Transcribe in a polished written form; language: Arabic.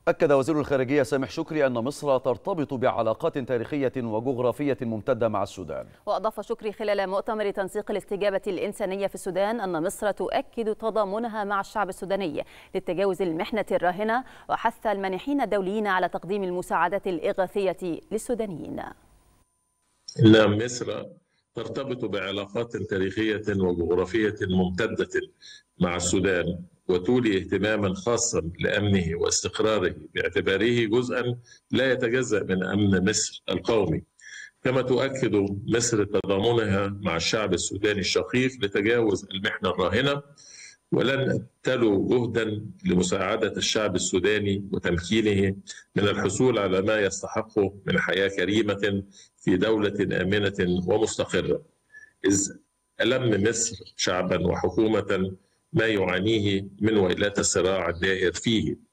أكد وزير الخارجية سامح شكري أن مصر ترتبط بعلاقات تاريخية وجغرافية ممتدة مع السودان. وأضاف شكري خلال مؤتمر تنسيق الاستجابة الإنسانية في السودان أن مصر تؤكد تضامنها مع الشعب السوداني لتجاوز المحنة الراهنة، وحث المانحين الدوليين على تقديم المساعدات الإغاثية للسودانيين. إن مصر ترتبط بعلاقات تاريخية وجغرافية ممتدة مع السودان، وتولي اهتماما خاصا لأمنه واستقراره باعتباره جزءا لا يتجزأ من أمن مصر القومي. كما تؤكد مصر تضامنها مع الشعب السوداني الشقيق لتجاوز المحنة الراهنة، ولن تلو جهدا لمساعدة الشعب السوداني وتمكينه من الحصول على ما يستحقه من حياة كريمة في دولة آمنة ومستقرة، إذ ألم مصر شعبا وحكومة ما يعانيه من ويلات الصراع الدائر فيه.